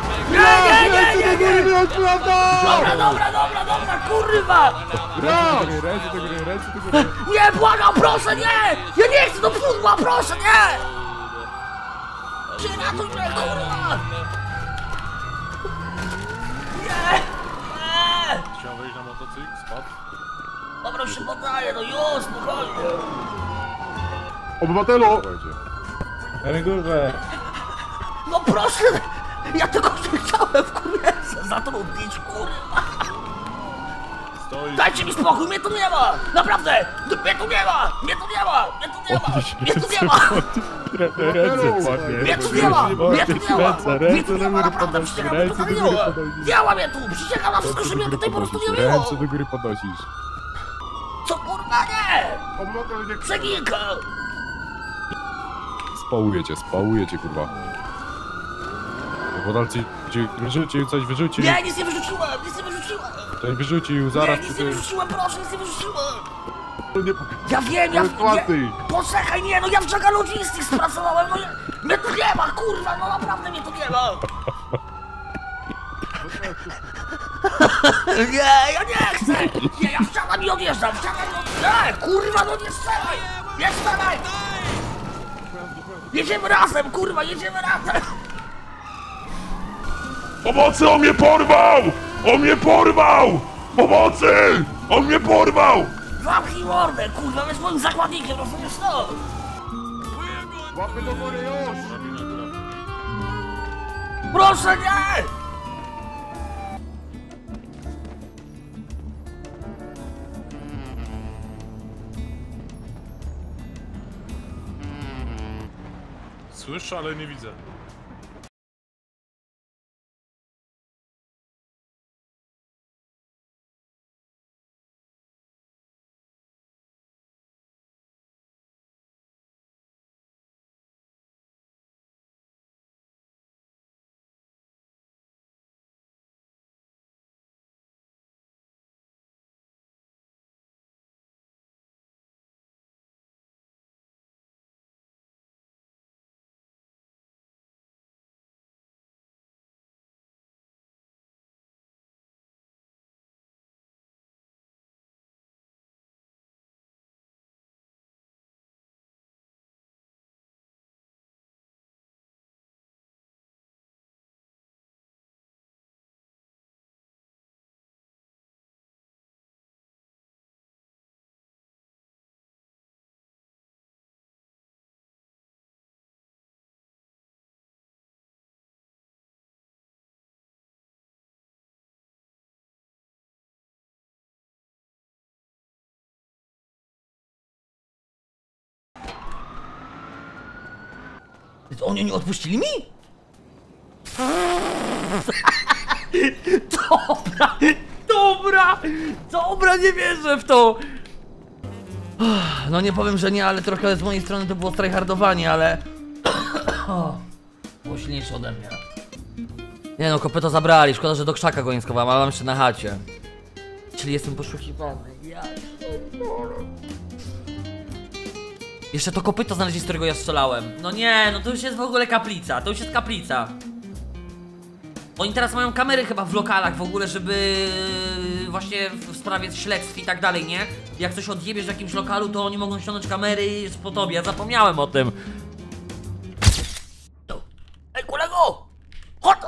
Nie! Dobra, kurwa! Nie, błagam, proszę, nie! Ja nie chcę do pudła, proszę, nie! Ratuj mnie, kurwa! Nie! Chciałem wejść na motocykl, spadł. Dobra, już się poddaję, no już, spokojnie! Obywatelu! No proszę! Ja tylko nie chciałem, kurwa, zatrudnić, kurwa! Dajcie mi spokój, mnie tu nie ma! Naprawdę! Mnie tu nie ma! Mnie tu nie ma! Mnie tu nie ma! Mnie tu nie ma! Mnie tu nie ma! Mnie tu nie ma! Mnie tu nie ma! Naprawdę, przysięgam, mnie tutaj nie ma! Działa mnie tu! Przysięgam na wszystko, że mnie tutaj po prostu nie było! Ręce do góry podnosisz. Co kurwa nie? Obywatel, nie... Przeginka! Spałuję cię, kurwa. Wodalcy wyrzucił, coś wyrzucił. Nie, nic nie wyrzuciłem! Coś wyrzucił, zaraz nie, nic nie wyrzuciłem, proszę, nic nie wyrzuciłem! Nie... Ja wiem, poczekaj, nie, no ja w Jaga Logistics pracowałem, no mnie tu nie ma, kurwa, no naprawdę mnie tu nie ma! Nie, ja nie chcę! Nie, ja wsiadam i odjeżdżam, nie, kurwa, no nie strzelaj! Nie strzelaj! Jedziemy razem, kurwa, jedziemy razem! Pomocy, on mnie porwał! On mnie porwał! Pomocy! On mnie porwał! Zamknij mordę, kurwa, jest moim zakładnikiem, rozumiesz to? Łapy do góry już! Proszę, nie! Słyszę, ale nie widzę. Oni nie odpuścili mi? Dobra, nie wierzę w to! No nie powiem, że nie, ale trochę z mojej strony to było tryhardowanie, ale... Było silniejsze ode mnie. Nie no, kopyto zabrali, szkoda, że do krzaka go nie schowałem, ale mam jeszcze na chacie. Czyli jestem poszukiwany, Jeszcze to kopyto znaleźli, z którego ja strzelałem. No nie, no to już jest w ogóle kaplica, to już jest kaplica. Oni teraz mają kamery chyba w lokalach w ogóle, żeby właśnie w sprawie śledztw i tak dalej, nie? Jak coś odjebiesz w jakimś lokalu, to oni mogą ściągnąć kamery po tobie, ja zapomniałem o tym. Ej kolego! Chodź!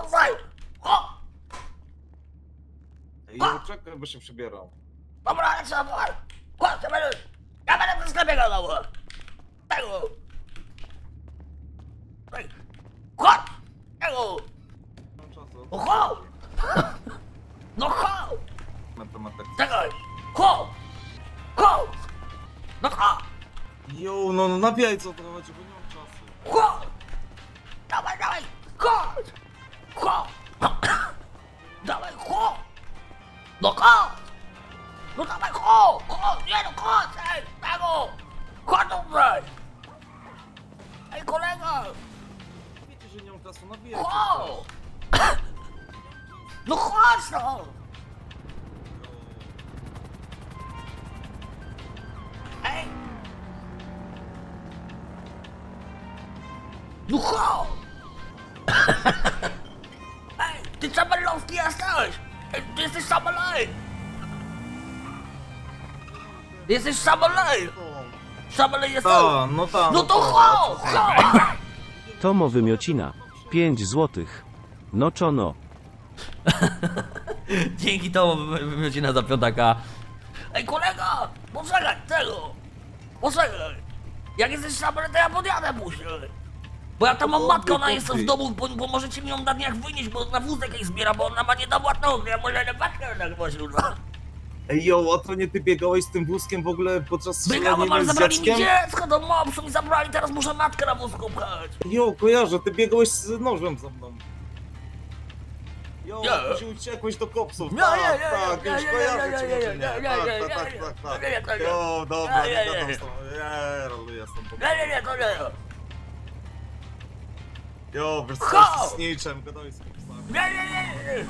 bo się przybieram. Dobra, ale co? Chodź, ja będę w sklepie gadał. Tego. Chodź! Tego. No chodź! No chodź! Czekaj! Chodź! Chodź! No chodź! Jo, no nabijaj co to chodzi, bo nie mam czasu. Chodź! Dawaj, dawaj! Chodź! Chodź! Dawaj, chodź! No chodź! No dawaj, chodź! Chodź! Nie no, chodź! Ej, tego! Chodź tutaj! Ej, kolega! Wiecie, że nie mam czasu, nabijaj. Chodź! No chodź no! Ej! No chodź! Ej, ty Szabelowski jesteś! Ej, ty jesteś Szabelej! Jesteś Szabelej! Szabelej jesteś! Ta, no ta. No to chodź! Chodź! Tomo Wymiocina. 5 złotych. No czono. Dzięki Tomu Wymiocina za piątaka. Ej kolega! Poczekaj tego! Poczekaj! Jak jesteś Szabelej, to ja podjadę później! Bo ja tam mam matkę, ona jest w domu, bo możecie mi ją na dniach wynieść, bo na wózek jej zbiera, bo ona ma niedowłatną, ja może nie matkę tak właśnie. Ej, jo, a to nie ty biegałeś z tym wózkiem w ogóle podczas Biegałem, ale z zabrali mi dzieckiem? dziecko do mopsu, mi zabrali, teraz muszę matkę na wózku pchać. Jo, kojarzę, ty biegałeś z nożem za mną. Jo, później uciekłeś do kopsów, tak, już kojarzę cię może nie, tak. Jo, dobra, nie gadam z tobą, roluję z tobą. Nie, to nie. Jo, wiesz co, jesteś snitchem, gadaj z kopsami. Nie.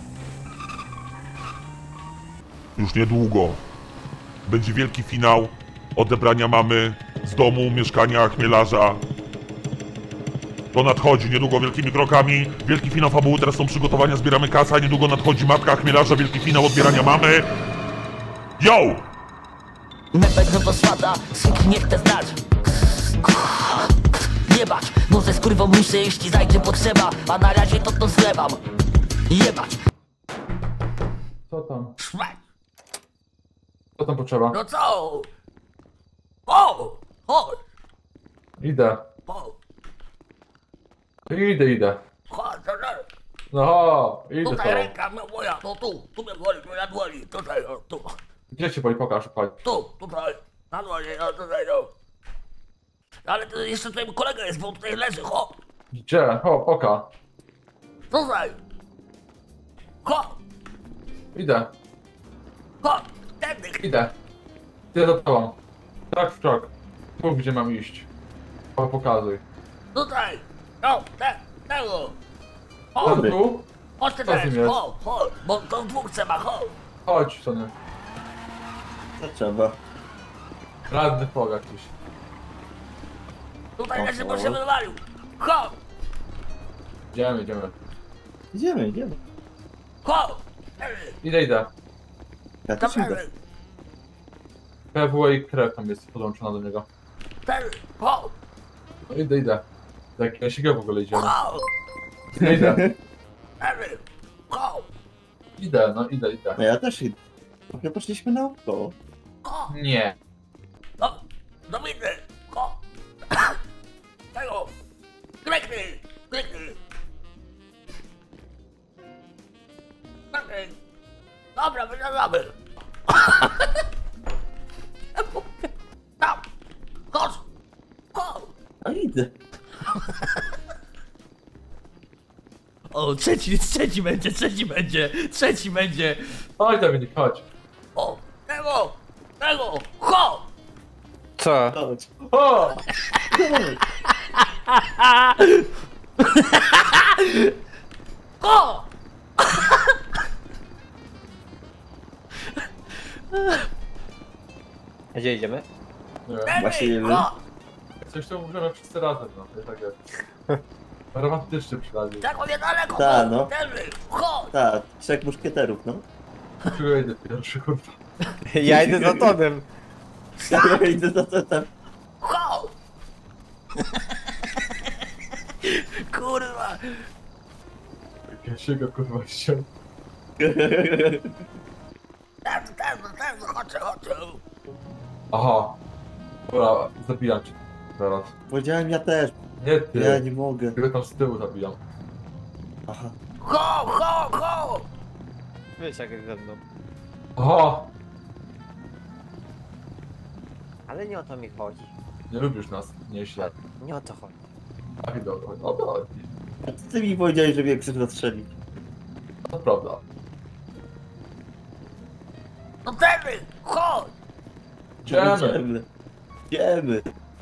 Już niedługo będzie wielki finał odebrania mamy z domu, mieszkania chmielarza. To nadchodzi niedługo wielkimi krokami. Wielki finał fabuły, teraz są przygotowania, zbieramy kasę, a niedługo nadchodzi matka chmielarza, wielki finał odbierania mamy. Yo! Mepek no to szmata, syk nie chcę znać. Jebać, no ze skurwą muszę jeśli zajdzie potrzeba, a na razie to zlewam. Jebać. Co tam? Szmać. Co tam potrzeba? No co? O! Chodź! Idę. O! Idę. Chodź, No, idę tutaj to. ręka moja, no tu mnie boli, moja dłoni, tutaj, no, tu. Gdzie się boi? Pokaż, chodź. Tutaj, na dłonie, no tutaj, no. Ale to jeszcze tutaj kolega jest, bo on tutaj leży, chodź. Gdzie? O, oka. Tutaj. Chodź, Idę. chodź, tędy. Idę za tobą. Tak w krok. Mów gdzie mam iść. Pokazuj. Tutaj, no, tego. Tam tu? Chodź ty Co z też, nim jest? chodź, bo to dwóch trzeba, chodź. Chodź, Sony. Co trzeba? Radny poga gdzieś. Tutaj leży, bo się wywalił. Chodź, Idziemy. chodź. Idę. Ja też idę. PWA i krew tam jest podłączona do niego. Chodź, No idę. Do jakiegoś w ogóle idziemy. chodź. Idę. Chodź. Idę. No ja też idę. Trochę poszliśmy na auto. Nie. No widzę, chodź. Tego. Kliknij. Dobra, wysiadamy. Tam. Chodź. A idę. O, trzeci będzie. Chodź Dominik, chodź. O, tego, chodź. Co? Chodź. O! Chodź. Gdzie idziemy? Nie. Właśnie nie wiem. Coś tu mówimy wszyscy razem, no. To jest takie... Romantycznie przynajmniej. Tak, niedaleko, Ta, no. chodź. Tak, 3 muszkieterów, no. Czego idę pierwszy, kurwa. Ja idę za tonem. Ja idę za tonem. Chodź. Kurwa. Ja się go kurwa ściął. Chodź. Aha. Dobra, zabijam cię. Teraz. Powiedziałem ja też. Nie ty. Ja nie mogę. Tylko tam z tyłu zabijam. Aha. Ho! Wiesz jak ze mną. Aha! Ale nie o to mi chodzi. Nie lubisz nas, nieźle. Nie o to chodzi. Ach, dobra, o to chodzi. A co ty mi powiedziałeś, że mnie chcesz zastrzelić? To prawda. No tędy! Chodź! Idziemy.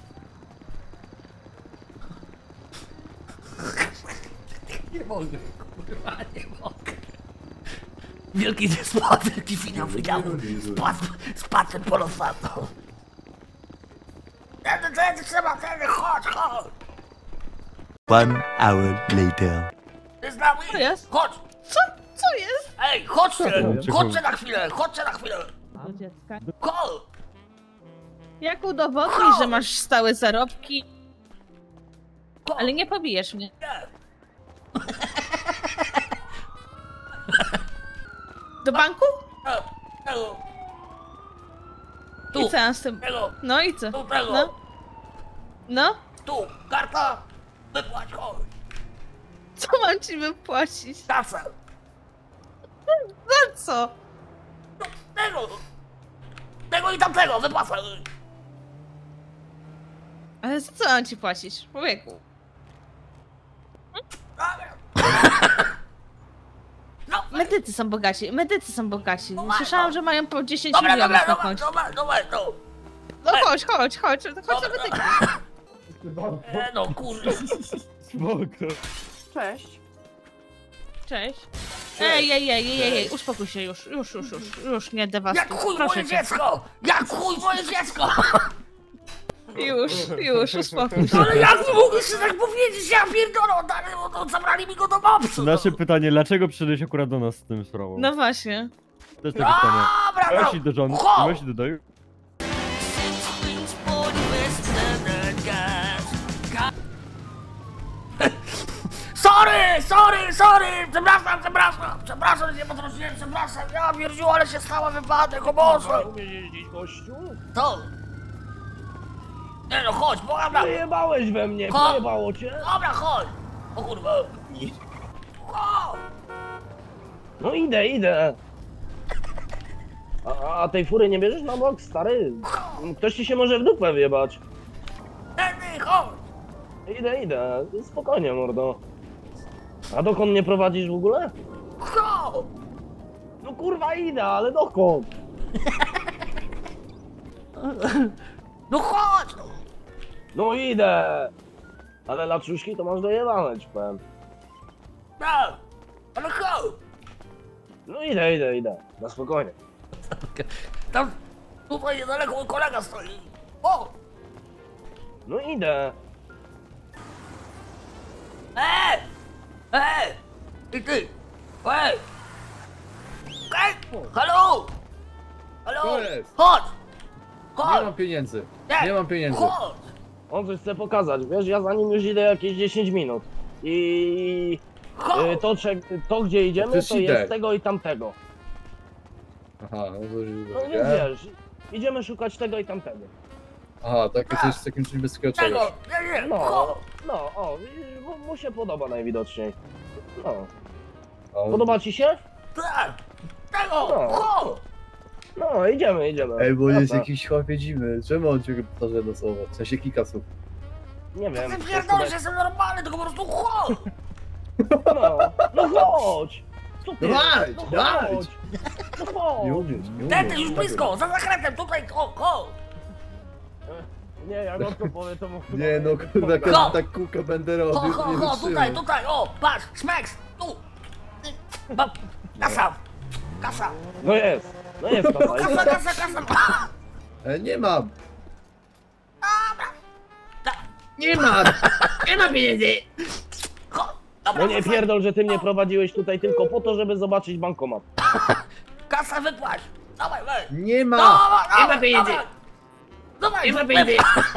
Nie mogę, kurwa, nie mogę. Wielki zespół, wielki finał wydziału. Spadł ten polosato. Tędy trzeba, chodź! 1 hour later. Ty z nami? Co jest? Chodź! Co jest? Ej, chodźcie na chwilę! Do dziecka. Chodź! Jak udowodnisz, że masz stałe zarobki? Ale nie pobijesz mnie. Do banku? I co ja z tym? No i co? No? Tu, karta! Wypłać, chodź! Co mam ci wypłacić? Kasę! Za co? Tego i tamtego, wypłacę! Ale za co mam ci płacić, człowieku? Medycy są bogaci. Słyszałam, że mają po 10 milionów na koncie. No chodź na medyki. No kurde. Spoko. Cześć. Ej, uspokój się już, nie dewastuj. Jak chuj Proszę moje cię. dziecko! Jak chuj moje dziecko! Już, uspokój się. Ale jak nie mogę się tak powiedzieć, ja pierdolę, zabrali mi go do mopsu! Nasze pytanie, dlaczego przyszedłeś akurat do nas z tym sprawą? No właśnie. Też takie pytanie. Dobra, Weź do żony, weź do doju. Sorry! Przepraszam, że nie potrąciłem, przepraszam! Ja pierdziu, ale się stała wypadek, o Boże! Umiesz jeździć, gościu? Co? Nie no, chodź, pogadamy! Wyjebałeś we mnie, Chodź. pojebało cię? Dobra, chodź! O kurwa! Chodź! No idę. A tej fury nie bierzesz na bok, stary? Ktoś ci się może w dupę wjebać. Tędy, chodź! Idę. Spokojnie, mordo. A dokąd mnie prowadzisz w ogóle? Chodź! No kurwa idę, ale dokąd? No chodź! No idę! Ale laczuszki to masz dojebane, ci powiem. No, ale chodź! No idę. Na spokojnie. Tam, tutaj niedaleko kolega stoi. O! No idę. I ty! Halo! To jest. Chodź! Nie mam pieniędzy. Chodź! On coś chce pokazać, wiesz, ja za nim już idę jakieś 10 minut. I to gdzie idziemy, to jest tego i tamtego. Aha, no to już No nie wiesz, idziemy szukać tego i tamtego. Aha, takie coś z takim czymś bez czegoś. Nie, Mu się podoba najwidoczniej. No. A, Podoba ci się? Tak! Tego! No. Chodź! No, idziemy. Ej, bo jest Dobra. jakiś chłopie dziwny. Czemu on ciągle powtarza jedno słowo? W sensie kilka słów. Nie wiem. Ty pierdolę, że jestem normalny, tylko po prostu chodź! No chodź! Co ty? No chodź, No chodź. chodź! No chodź! Nie umiesz. Tędy, już blisko, za zakrętem, tutaj, chodź! Nie, jak on to powie, to mu chyba... Nie no, kurwa, jak ja tak kółko będę robił, to nie Chodź, wytrzymam. tutaj, o, patrz, smeks, tu! Kasa! No jest kasa. Kasa! Nie mam. Dobra! Nie mam pieniędzy. No nie pierdol, że ty mnie prowadziłeś tutaj tylko po to, żeby zobaczyć bankomat. Kasa wypłać! Dawaj, weź! Nie ma. Nie ma pieniędzy! Dawaj, nie ma pieniędzy!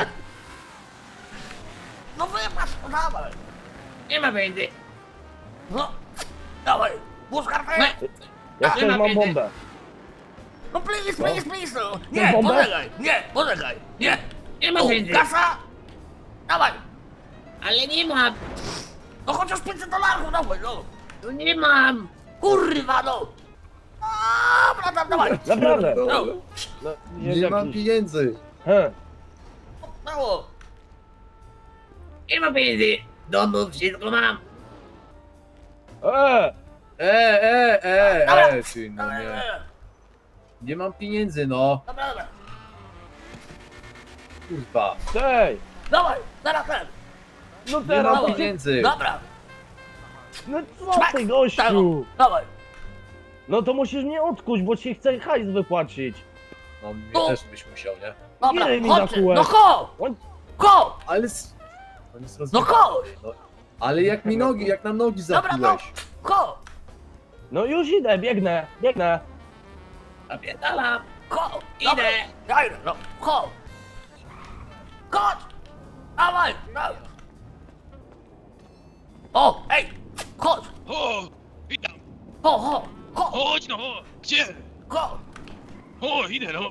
No wypłać, dawaj! Nie ma pieniędzy! No, dawaj, włóż kartę! Ja też mam bombę. No please, no. Chcesz Nie, bombę? poczekaj, nie. Nie ma Tu, pieniędzy. kasa. Dawaj. Ale nie mam. No chociaż $500, dawaj, no. No nie mam. Kurwa, no. Dobra, dawaj. Naprawdę. No. No, Nie mam pieniędzy. Brawo. Nie ma pieniędzy. Domu wszystko mam. Ty, no nie. Nie mam pieniędzy, no. Dobra. Kurwa. Tej. Dawaj, teraz ten. No Nie teraz. mam pieniędzy. Dobra. No co ty, gościu? Dawaj. No to musisz mnie odkuć, bo ci chcę hajs wypłacić. No mnie też byś musiał, nie? Dobra, Ile mi na chodźcie. kółek? No chodź. Ale... No chodź. Ale jak mi nogi, jak nam nogi Dobra, no. zapiłeś. Chodź. No już idę, biegnę. Napierdalam. Chodź. Idę. No, chodź. Dawaj. Dawaj. O, ej. Chodź. O, witam. Chodź. No, gdzie? Chodź. O, idę, no.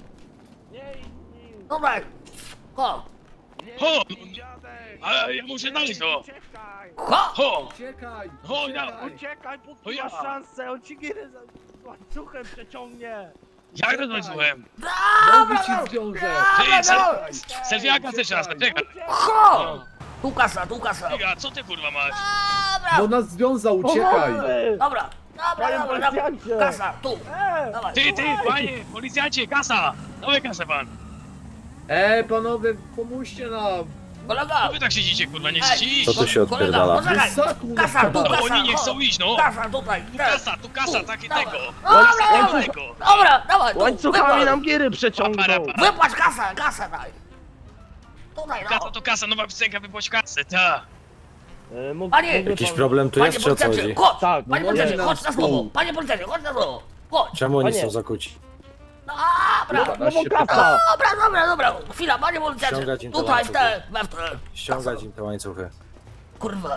Dobra. Chodź. O, ale ja muszę dalej, no. Chodź. Uciekaj. O, ja. Uciekaj, póki To ja. masz szansę, on ci gierę łańcuchem przeciągnie. Jak to znajdziłem? Nogi ci zwiążę. Selfiaka chcesz raz, czekaj. Chodź. Tu kasa. Czekaj, co ty kurwa masz? No nas związał, uciekaj. Dobra. Kasa, tu. Dawaj. Ty, panie, policjancie, kasa. Dawaj kasę pan. Panowie, pomóżcie nam. Kolega. No wy tak siedzicie, kurwa, nie chcecie iść. Co tu się odpierdala? Poczekaj. Kasa, tu, No kasa. oni nie chcą iść, no. Kasa, tutaj. Tu kasa, takie tego. Dobra, dawaj. Łańcuchami nam giery przeciągną. Wypłać kasę daj. Tutaj, Kasa to kasa, nowa piosenka, wypłać kasę, ta. Panie! Jakiś problem tu jest, czy o co chodzi? Chodź! Tak, Panie policjancie, chodź na słowo! Panie policjancie, chodź na słowo! Chodź! Czemu oni Panie. są zakuci? Dobra! No bo kasa. Dobra! Chwila, panie policjancie! Ściągać im te Tutaj, w łańcuchy. te... Ściągać im te łańcuchy. Kurwa!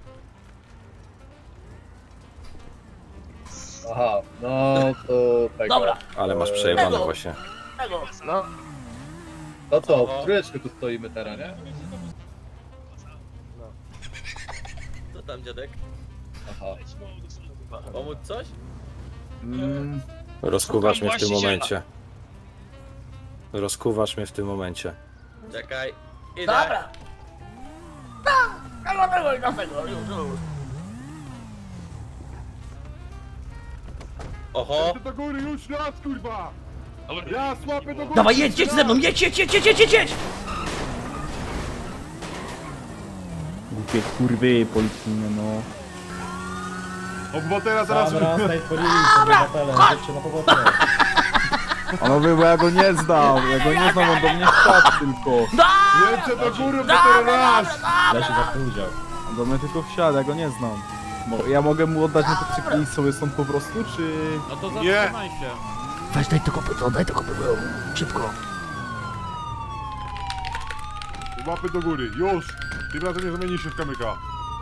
Aha, no to tego. Dobra! Ale masz przejebane Tego. właśnie. Tego! No. To co, w trójeczkę tu stoimy teraz, nie? Co tam, dziadek? Aha. Pomóc coś? Rozkuwasz mnie w tym właściciela. momencie. Rozkuwasz mnie w tym momencie. Czekaj. Idę. Dobra! Tego i do tego, już. Oho. Do góry, już raz, kurwa! Ja słapię do góry! Dawaj, jedź ze mną, jedź! Głupie kurwy policyjne, no. Obywatela zaraz... Panowie, bo ja go nie znam, on do mnie wsiadł tylko. Jedźcie do góry, obywatela raz! Ja się zapóźniał. On do mnie tylko wsiadł, ja go nie znam. Ja mogę mu oddać motocykl i sobie stąd po prostu, czy... No to Nie. zatrzymaj się. Weź, daj to kopyto, szybko. Łapy do góry, już! Tym razem nie zamieni się w kamyka.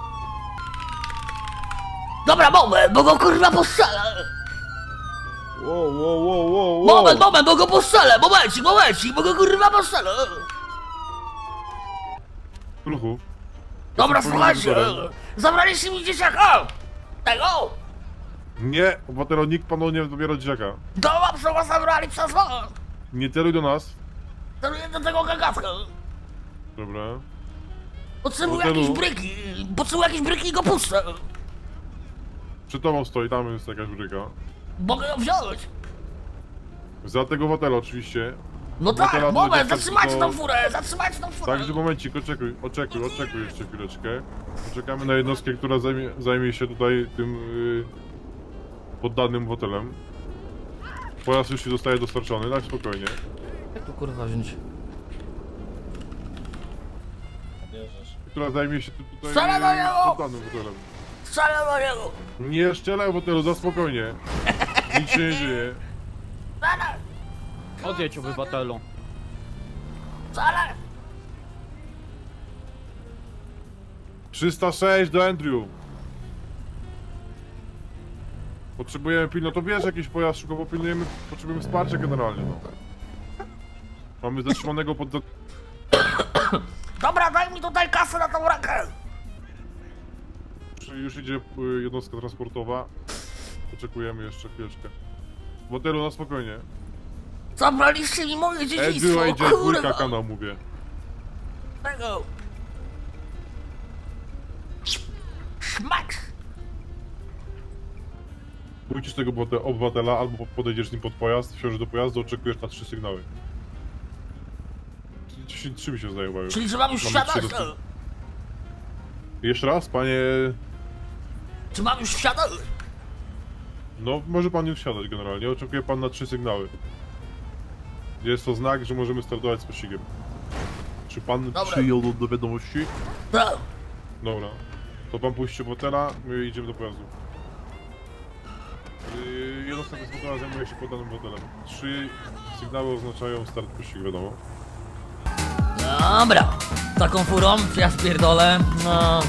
Dobra, moment, bo go kurwa postrzelę! Wow. Moment, bo go postrzelę! Momencik, bo go kurwa postrzelę! Ruchu. Dobra, słuchajcie! Zabraliście mi dzieciaka! Tego! Nie, obywatelo, nikt panu nie dobiera dzieciaka. Dobrze go zabrali przez was! Nie celuj do nas. Celuję do tego gagatka! Dobra. Potrzebuję Hotelu. jakieś bryki i go puszczę! Przed tobą stoi, tam jest jakaś bryka. Mogę ją wziąć! Za tego obywatela oczywiście. No tak, Obywatela moment, do- zatrzymajcie tą furę! Także momencik, oczekuj jeszcze chwileczkę. Poczekamy na jednostkę, która zajmie się tutaj tym poddanym hotelem. Pojazd już zostaje dostarczony, tak spokojnie. Jak tu kurwa wziąć? Która zajmie się tutaj Strzelę do niego! poddanym hotelem. Strzelę do niego! Nie strzelaj w hotelu, za spokojnie. Nic się nie dzieje. Odjedź, obywatelu. Strzelę! 306 do Andrew. Potrzebujemy pilno, to wiesz, jakiś pojazd szybko popilnujemy, potrzebujemy wsparcia generalnie, no. Mamy zatrzymanego pod... Dobra, daj mi tutaj kasę na tą rękę! Już idzie jednostka transportowa. Oczekujemy jeszcze chwileczkę. W hotelu na spokojnie. Zabraliście mi moje dzieciństwo, idzie dwójka kanał, mówię. Tego! Szmak! Pójdziesz tego obywatela, albo podejdziesz z nim pod pojazd, wsiądziesz do pojazdu, oczekujesz na 3 sygnały. 3 mi się zdaje, już. Czyli że mam już wsiadać? Jeszcze raz, panie... Czy mam już wsiadać? No, może pan już wsiadać generalnie, oczekuje pan na 3 sygnały. Jest to znak, że możemy startować z pościgiem. Czy pan przyjął do wiadomości? Tak. Dobra. To pan puści hotela, my idziemy do pojazdu. Jednostka transportowa zajmuje się podanym hotelem. 3 sygnały oznaczają start pościgu, wiadomo. Dobra. Taką furą, czy ja spierdolę? No...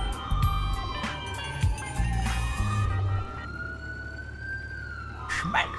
Szmek!